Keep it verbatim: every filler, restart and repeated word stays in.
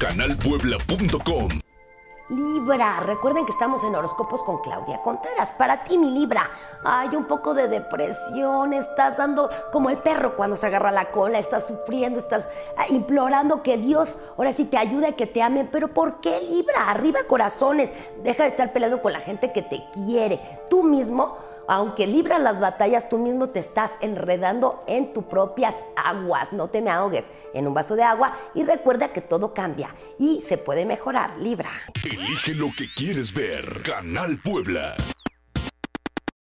canal puebla punto com. Libra, recuerden que estamos en Horóscopos con Claudia Contreras. Para ti, mi Libra, hay un poco de depresión, estás dando como el perro cuando se agarra la cola, estás sufriendo, estás implorando que Dios ahora sí te ayude, que te amen. ¿Pero por qué, Libra? Arriba corazones, deja de estar peleando con la gente que te quiere. Tú mismo, aunque libras las batallas, tú mismo te estás enredando en tus propias aguas. No te me ahogues en un vaso de agua y recuerda que todo cambia y se puede mejorar, Libra. Elige lo que quieres ver. Canal Puebla.